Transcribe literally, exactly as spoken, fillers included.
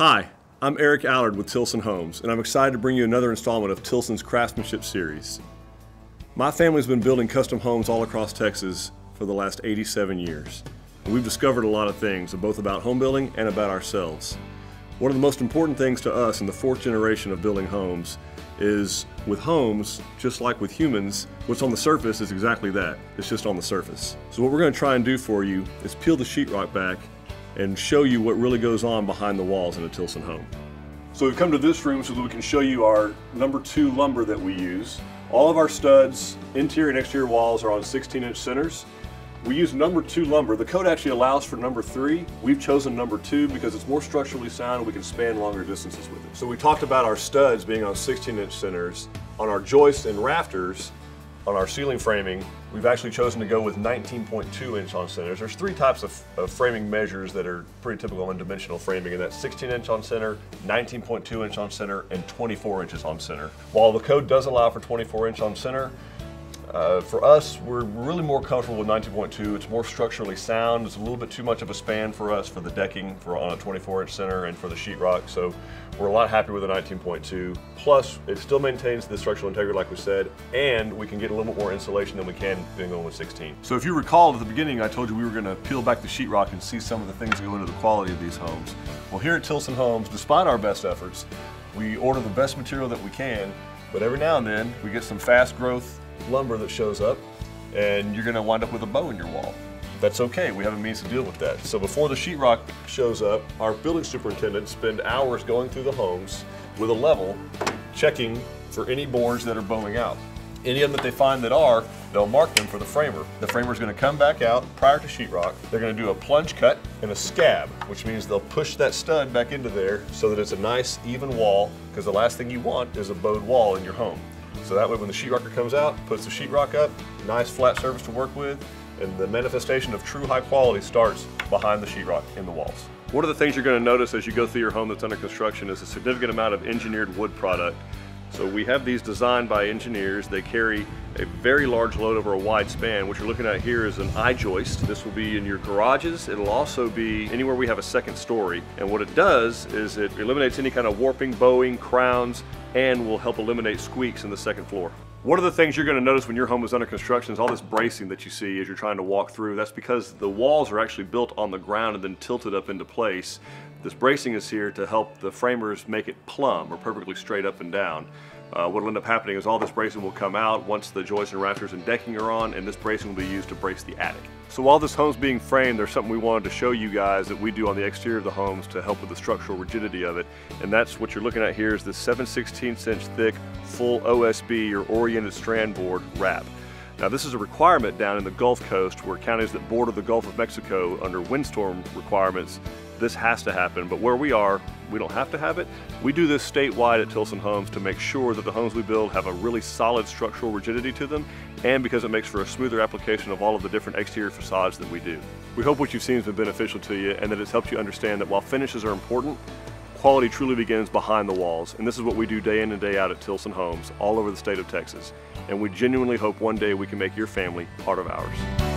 Hi, I'm Eric Alarid with Tilson Homes, and I'm excited to bring you another installment of Tilson's Craftsmanship series. My family's been building custom homes all across Texas for the last eighty-seven years. And we've discovered a lot of things, both about home building and about ourselves. One of the most important things to us in the fourth generation of building homes is with homes, just like with humans, what's on the surface is exactly that. It's just on the surface. So what we're going to try and do for you is peel the sheetrock back and show you what really goes on behind the walls in a Tilson home. So we've come to this room so that we can show you our number two lumber that we use. All of our studs, interior and exterior walls are on sixteen inch centers. We use number two lumber. The code actually allows for number three. We've chosen number two because it's more structurally sound and we can span longer distances with it. So we talked about our studs being on sixteen inch centers. On our joists and rafters, on our ceiling framing, we've actually chosen to go with nineteen point two inch on centers. There's three types of, of framing measures that are pretty typical in dimensional framing, and that's sixteen inch on center, nineteen point two inch on center, and twenty-four inches on center. While the code does allow for twenty-four inch on center, Uh, for us, we're really more comfortable with nineteen point two. It's more structurally sound. It's a little bit too much of a span for us for the decking for on a twenty-four inch center and for the sheetrock. So we're a lot happier with the nineteen point two. Plus, it still maintains the structural integrity like we said, and we can get a little bit more insulation than we can being on with sixteen. So if you recall at the beginning, I told you we were going to peel back the sheetrock and see some of the things that go into the quality of these homes. Well, here at Tilson Homes, despite our best efforts, we order the best material that we can, but every now and then we get some fast growth lumber that shows up and you're going to wind up with a bow in your wall. That's okay, we have a means to deal with that. So before the sheetrock shows up, our building superintendents spend hours going through the homes with a level, checking for any boards that are bowing out. Any of them that they find that are, they'll mark them for the framer. The framer's going to come back out prior to sheetrock. They're going to do a plunge cut and a scab, which means they'll push that stud back into there so that it's a nice even wall, because the last thing you want is a bowed wall in your home. So that way when the sheetrocker comes out, puts the sheetrock up, nice flat surface to work with, and the manifestation of true high quality starts behind the sheetrock in the walls. One of the things you're going to notice as you go through your home that's under construction is a significant amount of engineered wood product. So we have these designed by engineers. They carry a very large load over a wide span. What you're looking at here is an I-joist. This will be in your garages. It'll also be anywhere we have a second story. And what it does is it eliminates any kind of warping, bowing, crowns, and will help eliminate squeaks in the second floor. One of the things you're going to notice when your home is under construction is all this bracing that you see as you're trying to walk through. That's because the walls are actually built on the ground and then tilted up into place. This bracing is here to help the framers make it plumb or perfectly straight up and down. Uh, what will end up happening is all this bracing will come out once the joists and rafters and decking are on, and this bracing will be used to brace the attic. So while this home's being framed, there's something we wanted to show you guys that we do on the exterior of the homes to help with the structural rigidity of it. And that's what you're looking at here is this seven sixteenths inch thick full O S B or oriented strand board wrap. Now this is a requirement down in the Gulf Coast where counties that border the Gulf of Mexico under windstorm requirements, this has to happen, but where we are, we don't have to have it. We do this statewide at Tilson Homes to make sure that the homes we build have a really solid structural rigidity to them, and because it makes for a smoother application of all of the different exterior facades that we do. We hope what you've seen has been beneficial to you and that it's helped you understand that while finishes are important, quality truly begins behind the walls, and this is what we do day in and day out at Tilson Homes all over the state of Texas. And we genuinely hope one day we can make your family part of ours.